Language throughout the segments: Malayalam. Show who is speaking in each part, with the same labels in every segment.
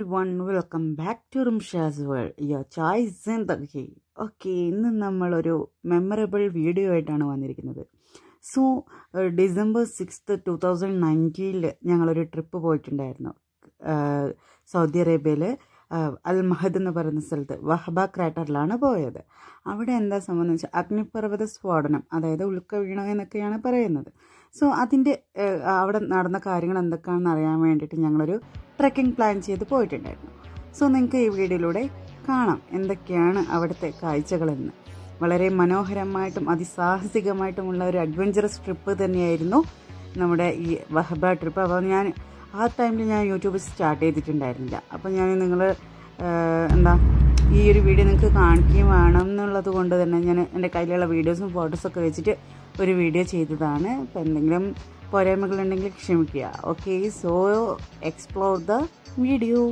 Speaker 1: everyone, welcome back to Rumsha's world. Your choice zindagi. Okay, ഇന്ന് നമ്മളൊരു മെമ്മറബിൾ വീഡിയോ ആയിട്ടാണ് വന്നിരിക്കുന്നത്. സോ ഡിസംബർ 6th 2019 ഞങ്ങളൊരു ട്രിപ്പ് പോയിട്ടുണ്ടായിരുന്നു. സൗദി അറേബ്യയിലെ മഹദ് എന്ന് പറയുന്ന സ്ഥലത്ത് വഹബ ക്രാറ്ററിലാണ് പോയത്. അവിടെ എന്താ സംഭവം വെച്ചാൽ അഗ്നിപർവ്വത സ്ഫോടനം, അതായത് ഉൽക്ക വീണു എന്നൊക്കെയാണ് പറയുന്നത്. സോ അതിൻ്റെ അവിടെ നടന്ന കാര്യങ്ങൾ എന്തൊക്കെയാണെന്ന് അറിയാൻ വേണ്ടിയിട്ട് ഞങ്ങളൊരു ട്രെക്കിംഗ് പ്ലാൻ ചെയ്ത് പോയിട്ടുണ്ടായിരുന്നു. സോ നിങ്ങൾക്ക് ഈ വീഡിയോയിലൂടെ കാണാം എന്തൊക്കെയാണ് അവിടുത്തെ കാഴ്ചകളെന്ന്. വളരെ മനോഹരമായിട്ടും അതിസാഹസികമായിട്ടുമുള്ള ഒരു അഡ്വഞ്ചറസ് ട്രിപ്പ് തന്നെയായിരുന്നു നമ്മുടെ ഈ വഹബ ട്രിപ്പ്. അപ്പോൾ ഞാൻ ആ ടൈമിൽ ഞാൻ യൂട്യൂബ് സ്റ്റാർട്ട് ചെയ്തിട്ടുണ്ടായിരുന്നില്ല. അപ്പോൾ ഞാൻ നിങ്ങൾ ഈ ഒരു വീഡിയോ നിങ്ങൾക്ക് കാണിക്കുകയും വേണം എന്നുള്ളത് കൊണ്ട് തന്നെ ഞാൻ എൻ്റെ കയ്യിലുള്ള വീഡിയോസും ഫോട്ടോസൊക്കെ വെച്ചിട്ട് ഒരു വീഡിയോ ചെയ്തതാണ്. അപ്പോൾ എന്തെങ്കിലും പോരായ്മകളുണ്ടെങ്കിൽ ക്ഷമിക്കുക. Okay, so explore the video.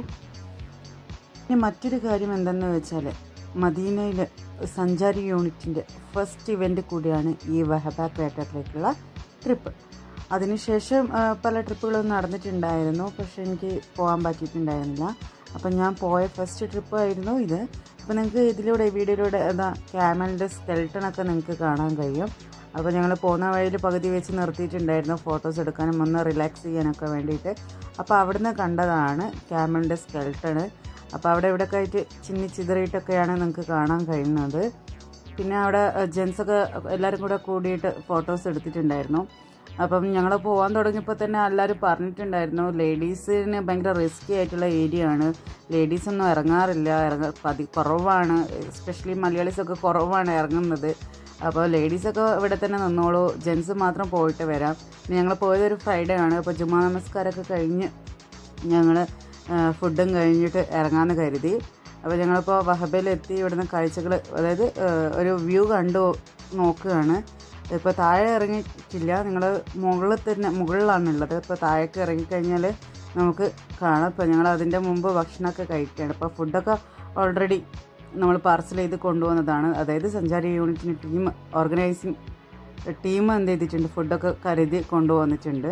Speaker 1: ഇനി മറ്റൊരു കാര്യം എന്തെന്ന് വെച്ചാൽ, മദീനയിൽ സഞ്ചാരി യൂണിറ്റിൻ്റെ ഫസ്റ്റ് ഇവൻ്റ് കൂടിയാണ് ഈ വഹബ ക്രാറ്ററിലേക്കുള്ള ട്രിപ്പ്. അതിനുശേഷം പല ട്രിപ്പുകളും നടന്നിട്ടുണ്ടായിരുന്നു, പക്ഷെ എനിക്ക് പോകാൻ പറ്റിയിട്ടുണ്ടായിരുന്നില്ല. അപ്പം ഞാൻ പോയ ഫസ്റ്റ് ട്രിപ്പായിരുന്നു ഇത്. അപ്പോൾ നിങ്ങൾക്ക് ഇതിലൂടെ വീഡിയോയിലൂടെ ക്യാമലിൻ്റെ സ്കെൽട്ടണൊക്കെ നിങ്ങൾക്ക് കാണാൻ കഴിയും. അപ്പോൾ ഞങ്ങൾ പോകുന്ന വഴിയിൽ പകുതി വെച്ച് നിർത്തിയിട്ടുണ്ടായിരുന്നു ഫോട്ടോസ് എടുക്കാനും ഒന്ന് റിലാക്സ് ചെയ്യാനൊക്കെ വേണ്ടിയിട്ട്. അപ്പോൾ അവിടുന്ന് കണ്ടതാണ് ക്യാമലിൻ്റെ സ്കെൽട്ടണ്. അപ്പോൾ അവിടെ ഇവിടെയൊക്കെ ആയിട്ട് ചിന്നിച്ചിതറിയിട്ടൊക്കെയാണ് നിങ്ങൾക്ക് കാണാൻ കഴിയുന്നത്. പിന്നെ അവിടെ ജെൻസൊക്കെ എല്ലാവരും കൂടെ കൂടിയിട്ട് ഫോട്ടോസ് എടുത്തിട്ടുണ്ടായിരുന്നു. അപ്പം ഞങ്ങൾ പോകാൻ തുടങ്ങിയപ്പോൾ തന്നെ എല്ലാവരും പറഞ്ഞിട്ടുണ്ടായിരുന്നു ലേഡീസിന് ഭയങ്കര റിസ്ക്കി ആയിട്ടുള്ള ഏരിയ ആണ്, ലേഡീസൊന്നും ഇറങ്ങാറില്ല, കുറവാണ്, എസ്പെഷ്യലി മലയാളീസൊക്കെ കുറവാണ് ഇറങ്ങുന്നത്. അപ്പോൾ ലേഡീസൊക്കെ ഇവിടെ തന്നെ നിന്നോളൂ, ജെൻസ് മാത്രം പോയിട്ട് വരാം. ഞങ്ങൾ പോയതൊരു ഫ്രൈഡേ ആണ്. അപ്പോൾ ജുമാ നമസ്കാരമൊക്കെ കഴിഞ്ഞ് ഞങ്ങൾ ഫുഡും കഴിഞ്ഞിട്ട് ഇറങ്ങാമെന്ന് കരുതി. അപ്പോൾ ഞങ്ങളിപ്പോൾ വഹബയിലെത്തി ഇവിടുന്ന് കാഴ്ചകൾ, അതായത് ഒരു വ്യൂ കണ്ടു നോക്കുകയാണ്. ഇപ്പോൾ താഴെ ഇറങ്ങിയിട്ടില്ല, നിങ്ങൾ മുകളിലാണുള്ളത്. ഇപ്പോൾ താഴേക്ക് ഇറങ്ങിക്കഴിഞ്ഞാൽ നമുക്ക് കാണാം. ഇപ്പോൾ ഞങ്ങൾ അതിൻ്റെ മുമ്പ് ഭക്ഷണമൊക്കെ കഴിക്കുകയാണ്. ഇപ്പോൾ ഫുഡൊക്കെ ഓൾറെഡി നമ്മൾ പാർസൽ ചെയ്ത് കൊണ്ടുവന്നതാണ്. അതായത് സഞ്ചാരി യൂണിറ്റിന് ഓർഗനൈസിങ് ടീം എന്ത് ചെയ്തിട്ടുണ്ട്, ഫുഡൊക്കെ കരുതി കൊണ്ടുവന്നിട്ടുണ്ട്.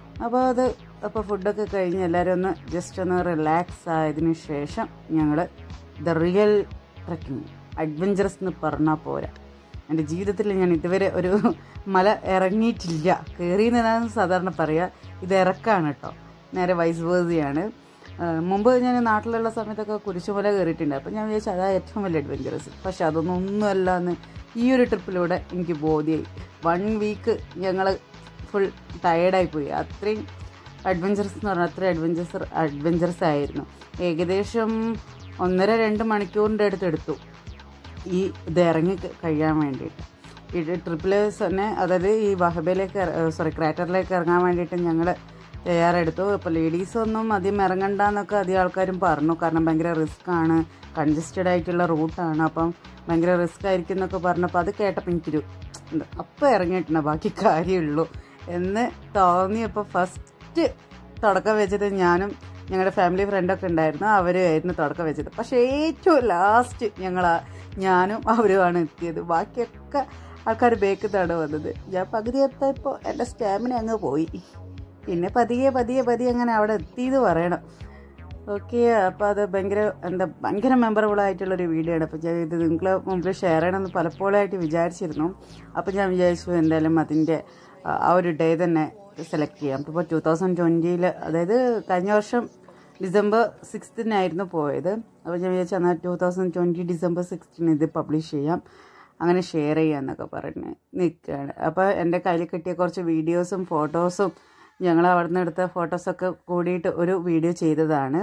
Speaker 1: അപ്പോൾ ഫുഡൊക്കെ കഴിഞ്ഞ് എല്ലാവരും ഒന്ന് ജസ്റ്റ് ഒന്ന് റിലാക്സ് ആയതിനു ശേഷം ഞങ്ങൾ ദ റിയൽ ട്രക്കിങ് അഡ്വഞ്ചറസ് എന്ന് പറഞ്ഞാൽ പോരാ. എൻ്റെ ജീവിതത്തിൽ ഞാൻ ഇതുവരെ ഒരു മല ഇറങ്ങിയിട്ടില്ല. കയറിയെന്നാണ് സാധാരണ പറയുക, ഇത് ഇറക്കാണ് കേട്ടോ, നേരെ വൈസ് വേഴ്സിയാണ്. മുമ്പ് ഞാൻ നാട്ടിലുള്ള സമയത്തൊക്കെ കുരിശുമല കയറിയിട്ടുണ്ട്. അപ്പോൾ ഞാൻ വിചാരിച്ചു അതാ ഏറ്റവും വലിയ അഡ്വഞ്ചറസ്. പക്ഷെ അതൊന്നുമല്ല എന്ന് ഈ ഒരു ട്രിപ്പിലൂടെ എനിക്ക് ബോധ്യമായി. 1 വീക്ക് ഞങ്ങൾ ഫുൾ ടയേർഡായിപ്പോയി. അത്രയും അഡ്വഞ്ചറസ് എന്ന് പറഞ്ഞാൽ അത്രയും അഡ്വഞ്ചറസ് ആയിരുന്നു. ഏകദേശം 1.5-2 മണിക്കൂറിൻ്റെ അടുത്തെടുത്തു ഇത് ഇറങ്ങി കഴിയാൻ വേണ്ടിയിട്ട്. ഈ ട്രിപ്പിൽ തന്നെ, അതായത് ഈ വഹബയിലേക്ക് ക്രാറ്ററിലേക്ക് ഇറങ്ങാൻ വേണ്ടിയിട്ട് ഞങ്ങൾ തയ്യാറെടുത്തു. ഇപ്പോൾ ലേഡീസൊന്നും അധികം ഇറങ്ങണ്ടെന്നൊക്കെ അധികം ആൾക്കാരും പറഞ്ഞു, കാരണം ഭയങ്കര റിസ്ക്കാണ്, കൺജസ്റ്റഡ് ആയിട്ടുള്ള റൂട്ടാണ്, അപ്പം ഭയങ്കര റിസ്ക് ആയിരിക്കും എന്നൊക്കെ പറഞ്ഞപ്പോൾ അത് കേട്ടപ്പോൾ എനിക്കൊരു അപ്പം ഇറങ്ങിയിട്ടുണ്ട്, ബാക്കി കാര്യമുള്ളൂ എന്ന് തോന്നിയപ്പോൾ ഫസ്റ്റ് തുടക്കം വെച്ചത് ഞാനും ഞങ്ങളുടെ ഫാമിലി ഫ്രണ്ടൊക്കെ ഉണ്ടായിരുന്നു, അവരുമായിരുന്നു തുടക്കം വെച്ചത്. പക്ഷേ ഏറ്റവും ലാസ്റ്റ് ഞാനും അവരുമാണ് എത്തിയത്. ബാക്കിയൊക്കെ ആൾക്കാർ ബേക്കിലാണ് വന്നത്. ഞാൻ പകുതി എത്തിയപ്പോൾ എൻ്റെ സ്റ്റാമിന അങ്ങ് പോയി. പിന്നെ പതിയെ അങ്ങനെ അവിടെ എത്തിയെന്ന് പറയണം. ഓക്കെ, അപ്പോൾ അത് ഭയങ്കര മെമ്മറബിളായിട്ടുള്ളൊരു വീഡിയോ ആണ്. അപ്പോൾ ഞാൻ ഇത് നിങ്ങളെ മുമ്പിൽ ഷെയർ ചെയ്യണമെന്ന് പലപ്പോഴായിട്ട് വിചാരിച്ചിരുന്നു. അപ്പോൾ ഞാൻ വിചാരിച്ചു എന്തായാലും അതിൻ്റെ ആ ഒരു ഡേ തന്നെ സെലക്ട് ചെയ്യാം. അപ്പോൾ 2020, അതായത് കഴിഞ്ഞ വർഷം ഡിസംബർ 6th പോയത്. അപ്പോൾ ഞാൻ വിചാരിച്ചു എന്നാൽ 2020 ഡിസംബർ 6 ഇത് പബ്ലിഷ് ചെയ്യാം, അങ്ങനെ ഷെയർ ചെയ്യാമെന്നൊക്കെ പറഞ്ഞ് നിൽക്കുകയാണ്. അപ്പോൾ എൻ്റെ കയ്യിൽ കിട്ടിയ കുറച്ച് വീഡിയോസും ഫോട്ടോസും ഞങ്ങൾ അവിടെ നിന്ന് എടുത്ത ഫോട്ടോസൊക്കെ കൂടിയിട്ട് ഒരു വീഡിയോ ചെയ്തതാണ്.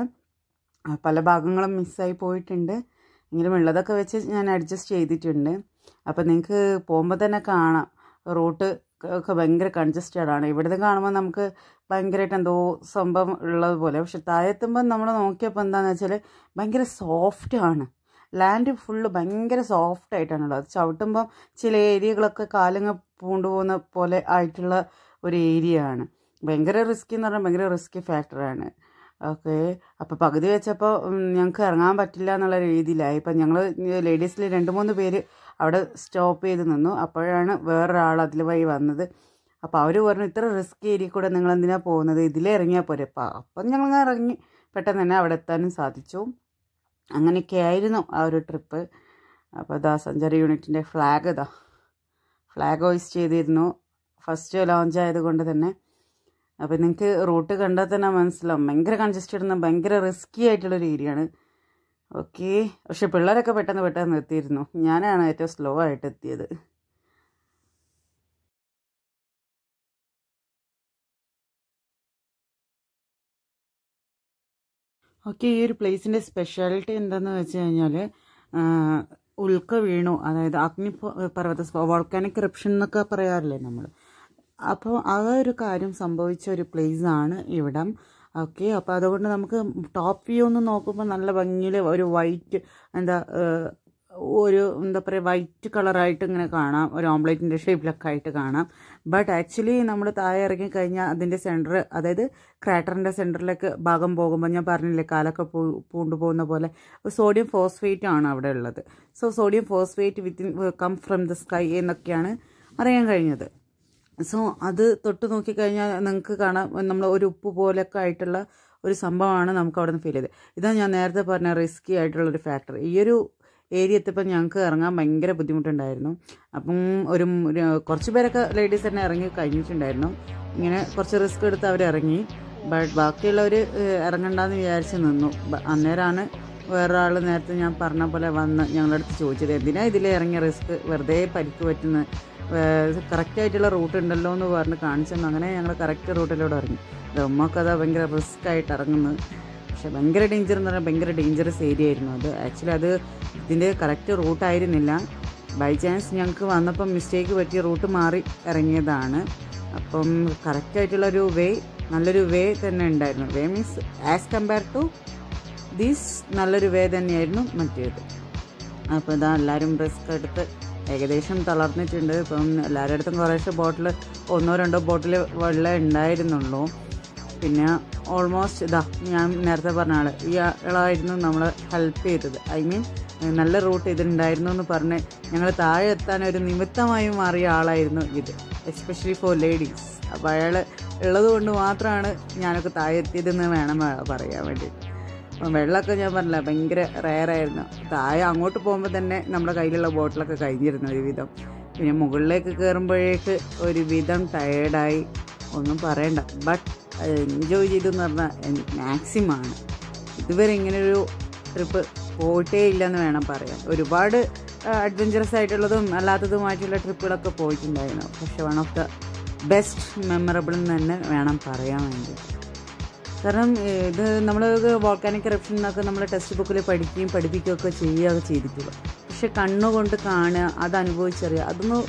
Speaker 1: പല ഭാഗങ്ങളും മിസ്സായി പോയിട്ടുണ്ട്, എങ്കിലും ഉള്ളതൊക്കെ വെച്ച് ഞാൻ അഡ്ജസ്റ്റ് ചെയ്തിട്ടുണ്ട്. അപ്പോൾ നിങ്ങൾക്ക് പോകുമ്പോൾ തന്നെ കാണാം റൂട്ട് ഒക്കെ ഭയങ്കര കൺജസ്റ്റഡ് ആണ്. ഇവിടുന്ന് കാണുമ്പോൾ നമുക്ക് ഭയങ്കരമായിട്ട് എന്തോ സംഭവം ഉള്ളതുപോലെ, പക്ഷെ താഴെത്തുമ്പോൾ നമ്മൾ നോക്കിയപ്പോൾ എന്താണെന്ന് വെച്ചാൽ ഭയങ്കര സോഫ്റ്റാണ്. ലാൻഡ് ഫുള്ള് ഭയങ്കര സോഫ്റ്റ് ആയിട്ടാണുള്ളത്. ചവിട്ടുമ്പം ചില ഏരിയകളൊക്കെ കാലങ്ങ് പൂണ്ടുപോകുന്ന പോലെ ആയിട്ടുള്ള ഒരു ഏരിയ ആണ്. ഭയങ്കര റിസ്കി എന്ന് പറഞ്ഞാൽ ഭയങ്കര റിസ്കി ഫാക്ടറാണ്. ഓക്കെ, അപ്പോൾ പകുതി വെച്ചപ്പോൾ ഞങ്ങൾക്ക് ഇറങ്ങാൻ പറ്റില്ല എന്നുള്ള രീതിയിലായി. ഇപ്പം ഞങ്ങൾ ലേഡീസിൽ 2-3 പേര് അവിടെ സ്റ്റോപ്പ് ചെയ്ത് നിന്നു. അപ്പോഴാണ് വേറൊരാൾ അതിൽ വഴി വന്നത്. അപ്പോൾ അവർ പറഞ്ഞു ഇത്ര റിസ്ക് ഏരിയ കൂടെ നിങ്ങൾ എന്തിനാണ് പോകുന്നത്, ഇതിലേ ഇറങ്ങിയാൽ പോരെ. അപ്പം ഞങ്ങൾ ഇറങ്ങി പെട്ടെന്ന് തന്നെ അവിടെ എത്താനും സാധിച്ചു. അങ്ങനെയൊക്കെ ആയിരുന്നു ആ ഒരു ട്രിപ്പ്. അപ്പോൾ ഇതാ സഞ്ചാരി യൂണിറ്റിൻ്റെ ഫ്ലാഗ് ഹോയിസ്റ്റ് ചെയ്തിരുന്നു ഫസ്റ്റ് ലോഞ്ച് ആയതുകൊണ്ട് തന്നെ. അപ്പോൾ നിങ്ങൾക്ക് റൂട്ട് കണ്ടാൽ തന്നെ മനസ്സിലാവും, ഭയങ്കര കൺജസ്റ്റഡ് എന്ന ഭയങ്കര റിസ്കി ആയിട്ടുള്ളൊരു ഏരിയയാണ്. ഓക്കെ, പക്ഷെ പിള്ളേരൊക്കെ പെട്ടെന്ന് എത്തിയിരുന്നു. ഞാനാണ് ഏറ്റവും സ്ലോ ആയിട്ട് എത്തിയത്. ഓക്കെ, ഈ ഒരു പ്ലേസിൻ്റെ സ്പെഷ്യാലിറ്റി എന്താണെന്ന് വെച്ച് കഴിഞ്ഞാൽ ഉൽക്ക വീണു, അതായത് അഗ്നിപർവ്വത വോൾക്കാനിക് എറപ്ഷൻ എന്നൊക്കെ പറയാറില്ലേ നമ്മൾ. അപ്പോൾ ആ ഒരു കാര്യം സംഭവിച്ച ഒരു പ്ലേസാണ് ഇവിടം. ഓക്കെ, അപ്പോൾ അതുകൊണ്ട് നമുക്ക് ടോപ്പ് വ്യൂ ഒന്ന് നോക്കുമ്പോൾ നല്ല ഭംഗിയിൽ ഒരു വൈറ്റ് എന്താ പറയുക വൈറ്റ് കളറായിട്ട് ഇങ്ങനെ കാണാം, ഒരു ഓംപ്ലേറ്റിൻ്റെ ഷേപ്പിലൊക്കെ ആയിട്ട് കാണാം. ബട്ട് ആക്ച്വലി നമ്മൾ താഴെ ഇറങ്ങിക്കഴിഞ്ഞാൽ അതിൻ്റെ സെൻറ്റർ, അതായത് ക്രാറ്ററിൻ്റെ സെൻറ്ററിലേക്ക് ഭാഗം പോകുമ്പോൾ ഞാൻ പറഞ്ഞില്ലേ കാലൊക്കെ പൂണ്ടു പോകുന്ന പോലെ സോഡിയം ഫോസ്ഫേറ്റ് ആണ് അവിടെ ഉള്ളത്. So sodium phosphate come from the sky എന്നൊക്കെയാണ് അറിയാൻ കഴിഞ്ഞത്. സോ അത് തൊട്ട് നോക്കിക്കഴിഞ്ഞാൽ നിങ്ങൾക്ക് കാണാം നമ്മൾ ഒരു ഉപ്പ് പോലെയൊക്കെ ആയിട്ടുള്ള ഒരു സംഭവമാണ് നമുക്ക് അവിടെ നിന്ന് ഫീൽ ചെയ്തത്. ഇതാണ് ഞാൻ നേരത്തെ പറഞ്ഞ റിസ്കി ആയിട്ടുള്ളൊരു ഫാക്ടർ. ഈ ഒരു ഏരിയ എത്തിയപ്പോൾ ഞങ്ങൾക്ക് ഇറങ്ങാൻ ഭയങ്കര ബുദ്ധിമുട്ടുണ്ടായിരുന്നു. അപ്പം കുറച്ച് പേരൊക്കെ ലേഡീസ് തന്നെ ഇറങ്ങി കഴിഞ്ഞിട്ടുണ്ടായിരുന്നു. ഇങ്ങനെ കുറച്ച് റിസ്ക് എടുത്ത് അവർ ഇറങ്ങി. ബട്ട് ബാക്കിയുള്ളവർ ഇറങ്ങണ്ടെന്ന് വിചാരിച്ച് നിന്നു. അന്നേരമാണ് വേറൊരാൾ നേരത്തെ ഞാൻ പറഞ്ഞ പോലെ വന്ന് ഞങ്ങളുടെ അടുത്ത് ചോദിച്ചത്, എന്തിനാ ഇതിൽ ഇറങ്ങിയ റിസ്ക്, വെറുതെ പരിക്ക് പറ്റുന്ന കറക്റ്റായിട്ടുള്ള റൂട്ട് ഉണ്ടല്ലോ എന്ന് പറഞ്ഞ് കാണിച്ചെന്നു. അങ്ങനെ ഞങ്ങൾ കറക്റ്റ് റൂട്ടിലൂടെ ഇറങ്ങി. ഉമ്മക്കതാ ഭയങ്കര റിസ്ക് ആയിട്ട് ഇറങ്ങുന്നത്. പക്ഷെ ഭയങ്കര ഡേഞ്ചർ എന്ന് പറഞ്ഞാൽ ഭയങ്കര ഡേഞ്ചറസ് ഏരിയ ആയിരുന്നു അത്. ആക്ച്വലി അത് ഇതിൻ്റെ കറക്റ്റ് റൂട്ടായിരുന്നില്ല. ബൈ ചാൻസ് ഞങ്ങൾക്ക് വന്നപ്പം മിസ്റ്റേക്ക് പറ്റിയ റൂട്ട് മാറി ഇറങ്ങിയതാണ്. അപ്പം കറക്റ്റായിട്ടുള്ളൊരു നല്ലൊരു വേ തന്നെ ഉണ്ടായിരുന്നു. Way means as compare to these നല്ലൊരു വേ തന്നെയായിരുന്നു മറ്റേത്. അപ്പോൾ ഇതാ എല്ലാവരും റിസ്ക് എടുത്ത് ഏകദേശം തളർന്നിട്ടുണ്ട്. ഇപ്പം എല്ലാവരുടെ അടുത്തും കുറേശ്ശെ ബോട്ടിൽ 1-2 ബോട്ടിൽ വെള്ളം ഉണ്ടായിരുന്നുള്ളൂ. പിന്നെ ഓൾമോസ്റ്റ് ഞാൻ നേരത്തെ പറഞ്ഞ ഈ ആളായിരുന്നു നമ്മളെ ഹെൽപ്പ് ചെയ്തത്. ഐ മീൻ നല്ല റൂട്ട് ഇതിലുണ്ടായിരുന്നു എന്ന് പറഞ്ഞ് ഞങ്ങൾ താഴെ എത്താൻ ഒരു നിമിത്തമായി മാറിയ ആളായിരുന്നു ഇത്, എസ്പെഷ്യലി ഫോർ ലേഡീസ്. അപ്പോൾ അയാൾ ഉള്ളത് കൊണ്ട് മാത്രമാണ് ഞാനൊക്കെ താഴെ എത്തിയതെന്ന് വേണം പറയാൻ വേണ്ടിയിട്ട്. അപ്പം വെള്ളമൊക്കെ ഞാൻ പറഞ്ഞില്ല ഭയങ്കര റെയറായിരുന്നു. താഴെ അങ്ങോട്ട് പോകുമ്പോൾ തന്നെ നമ്മുടെ കയ്യിലുള്ള ബോട്ടിലൊക്കെ കഴിഞ്ഞിരുന്നു ഒരുവിധം. പിന്നെ മുകളിലേക്ക് കയറുമ്പോഴേക്ക് ഒരുവിധം ടയേർഡായി, ഒന്നും പറയണ്ട. ബട്ട് എൻജോയ് ചെയ്തെന്ന് പറഞ്ഞാൽ മാക്സിമമാണ്. ഇതുവരെ ഇങ്ങനൊരു ട്രിപ്പ് പോയിട്ടേ ഇല്ലെന്ന് വേണം പറയാൻ. ഒരുപാട് അഡ്വഞ്ചറസ് ആയിട്ടുള്ളതും അല്ലാത്തതുമായിട്ടുള്ള ട്രിപ്പുകളൊക്കെ പോയിട്ടുണ്ടായിരുന്നു. പക്ഷെ one of the best memorable എന്ന് തന്നെ വേണം പറയാൻ വേണ്ടി. കാരണം ഇത് നമ്മൾ വോൾക്കാനിക് എറപ്ഷൻ എന്നൊക്കെ നമ്മൾ ടെക്സ്റ്റ് ബുക്കിൽ പഠിപ്പിക്കുകയൊക്കെ ചെയ്യുകയൊക്കെ ചെയ്തിട്ടുള്ളൂ. പക്ഷെ കണ്ണുകൊണ്ട് കാണുക, അത് അനുഭവിച്ചറിയുക, അതൊന്നും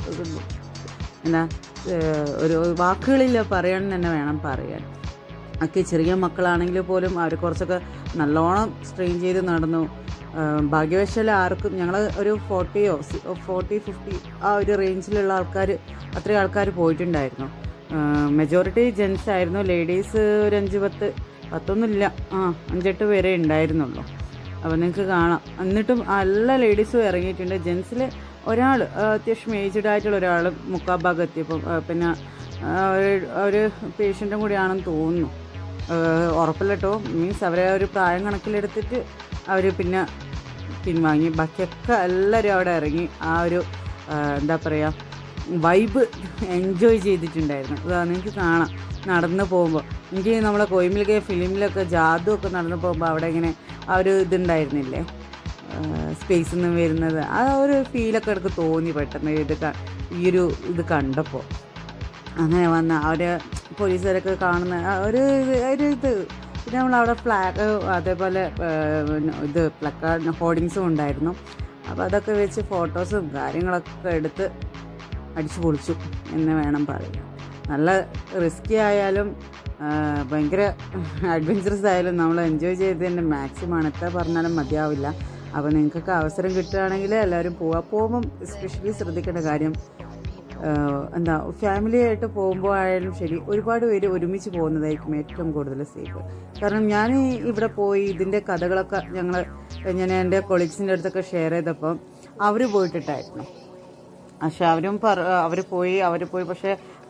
Speaker 1: ഒരു വാക്കുകളിൽ പറയാൻ തന്നെ വേണം പറയാൻ. ഒക്കെ ചെറിയ മക്കളാണെങ്കിൽ പോലും അവർ കുറച്ചൊക്കെ നല്ലോണം സ്ട്രെയിൻ ചെയ്ത് നടന്നു. ഭാഗ്യവശാൽ ആർക്കും, ഞങ്ങൾ ഒരു 40-50 ആ ഒരു റേഞ്ചിലുള്ള അത്രയും ആൾക്കാർ പോയിട്ടുണ്ടായിരുന്നു. മെജോറിറ്റി ജെൻസ് ആയിരുന്നു. ലേഡീസ് ഒരു 5-10 5-8 പേരെ ഉണ്ടായിരുന്നുള്ളൂ. അപ്പോൾ നിങ്ങൾക്ക് കാണാം. എന്നിട്ടും എല്ലാ ലേഡീസും ഇറങ്ങിയിട്ടുണ്ട്. ജെൻസിൽ ഒരാൾ അത്യാവശ്യം ഏജ്ഡ് ആയിട്ടുള്ള ഒരാൾ മുക്കാൽ ഭാഗം എത്തിയപ്പം പിന്നെ ഒരു പേഷ്യൻറ്റും കൂടിയാണെന്ന് തോന്നുന്നു, ഉറപ്പില്ല കേട്ടോ. മീൻസ് അവരെ ഒരു പ്രായം കണക്കിലെടുത്തിട്ട് അവർ പിൻവാങ്ങി. ബാക്കിയൊക്കെ എല്ലാവരും അവിടെ ഇറങ്ങി ആ ഒരു എന്താ പറയുക വൈബ് എൻജോയ് ചെയ്തിട്ടുണ്ടായിരുന്നു. നിങ്ങൾക്ക് കാണാം നടന്നു പോകുമ്പോൾ. എനിക്ക് നമ്മളെ കോയിമിലൊക്കെ ഫിലിമിലൊക്കെ ജാദുവൊക്കെ നടന്നു പോകുമ്പോൾ അവിടെ ഇങ്ങനെ ആ ഒരു ഇതുണ്ടായിരുന്നില്ലേ, സ്പേസിൽ നിന്ന് വരുന്നത്, ആ ഒരു ഫീലൊക്കെ എനിക്ക് തോന്നി പെട്ടെന്ന് ഇത് കണ്ടപ്പോൾ. അങ്ങനെ വന്ന അവർ പോലീസുകാരൊക്കെ കാണുന്ന ഒരു ഇത്. പിന്നെ നമ്മളവിടെ ഫ്ലാഗ്, അതേപോലെ പ്ലക്കാർഡ് ഹോർഡിങ്സും ഉണ്ടായിരുന്നു. അപ്പോൾ അതൊക്കെ വെച്ച് ഫോട്ടോസും കാര്യങ്ങളൊക്കെ എടുത്ത് അടിച്ചു പൊളിച്ചു എന്ന് വേണം പറയാം. നല്ല റിസ്കി ആയാലും ഭയങ്കര അഡ്വഞ്ചറസ് ആയാലും നമ്മൾ എൻജോയ് ചെയ്തതിൻ്റെ മാക്സിമം എത്ര പറഞ്ഞാലും മതിയാവില്ല. അപ്പോൾ നിങ്ങൾക്കൊക്കെ അവസരം കിട്ടുകയാണെങ്കിൽ എല്ലാവരും പോകുമ്പം എസ്പെഷ്യലി ശ്രദ്ധിക്കേണ്ട കാര്യം ഫാമിലി ആയിട്ട് പോകുമ്പോൾ ആയാലും ശരി, ഒരുപാട് പേര് ഒരുമിച്ച് പോകുന്നതായിരിക്കും ഏറ്റവും കൂടുതൽ സേഫ്. കാരണം ഞാൻ ഇവിടെ പോയി ഇതിൻ്റെ കഥകളൊക്കെ ഞാൻ എൻ്റെ കൊളീഗ്സിൻ്റെ അടുത്തൊക്കെ ഷെയർ ചെയ്തപ്പോൾ അവർ പോയിട്ടിട്ടായിരുന്നു. പക്ഷെ അവർ പോയി പക്ഷേ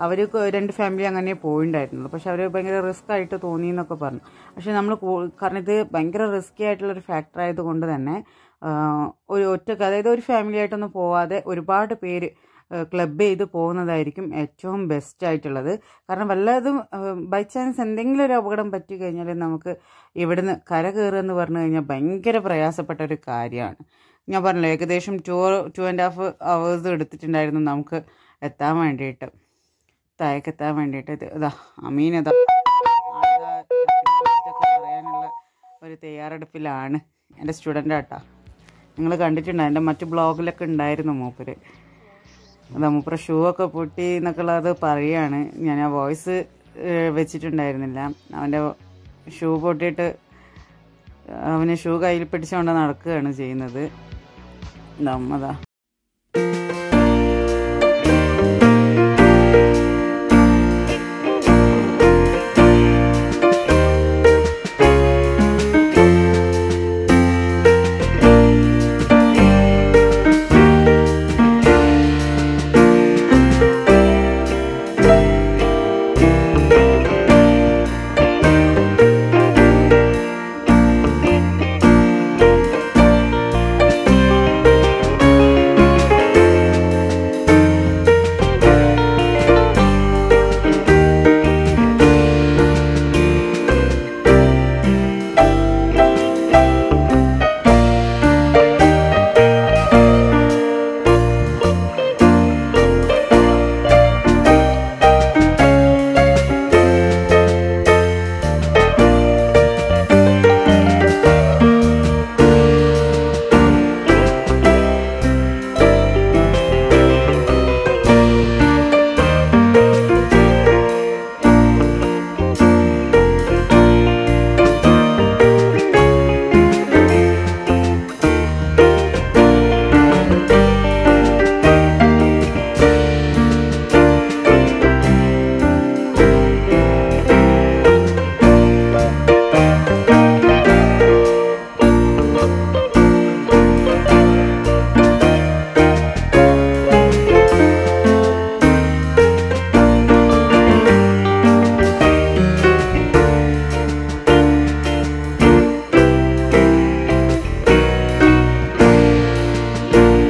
Speaker 1: അവർ 2 ഫാമിലി അങ്ങനെ പോയിട്ടുണ്ടായിരുന്നുള്ളൂ. പക്ഷെ അവർ ഭയങ്കര റിസ്ക് ആയിട്ട് തോന്നി എന്നൊക്കെ പറഞ്ഞു. പക്ഷെ നമ്മൾ കാരണം ഇത് ഭയങ്കര റിസ്കി ആയിട്ടുള്ളൊരു ഫാക്ടർ ആയതുകൊണ്ട് തന്നെ ഒറ്റക്ക്, അതായത് ഒരു ഫാമിലി ആയിട്ടൊന്നും പോവാതെ ഒരുപാട് പേര് ക്ലബ് ചെയ്ത് പോകുന്നതായിരിക്കും ഏറ്റവും ബെസ്റ്റ് ആയിട്ടുള്ളത്. കാരണം വല്ലതും ബൈ ചാൻസ് എന്തെങ്കിലും ഒരു അപകടം പറ്റി കഴിഞ്ഞാൽ നമുക്ക് ഇവിടുന്ന് കര കയറുക എന്ന് പറഞ്ഞു കഴിഞ്ഞാൽ ഭയങ്കര പ്രയാസപ്പെട്ട ഒരു കാര്യമാണ്. ഞാൻ പറഞ്ഞല്ലോ, ഏകദേശം 2.5 hours എടുത്തിട്ടുണ്ടായിരുന്നു നമുക്ക് എത്താൻ വേണ്ടിയിട്ട്, താഴേക്കെത്താൻ വേണ്ടിയിട്ട്. ഇതാ അമീൻ ഇതാ പറയാനുള്ള ഒരു തയ്യാറെടുപ്പിലാണ്. എൻ്റെ സ്റ്റുഡൻ്റ് ആട്ടാ, നിങ്ങൾ കണ്ടിട്ടുണ്ടോ, എൻ്റെ മറ്റു ബ്ലോഗിലൊക്കെ ഉണ്ടായിരുന്നു മൂപ്പര്. അതാ മൂപ്പര ഷൂ ഒക്കെ പൊട്ടി എന്നൊക്കെ ഉള്ളത് പറയുകയാണ്. ഞാൻ ആ വോയിസ് വെച്ചിട്ടുണ്ടായിരുന്നില്ല. അവൻ്റെ ഷൂ പൊട്ടിയിട്ട് അവന് ഷൂ കയ്യിൽ പിടിച്ചുകൊണ്ട് നടക്കുകയാണ് ചെയ്യുന്നത്. അതാ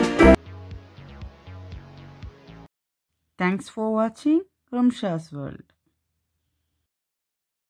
Speaker 1: Thanks for watching Rumsha's World.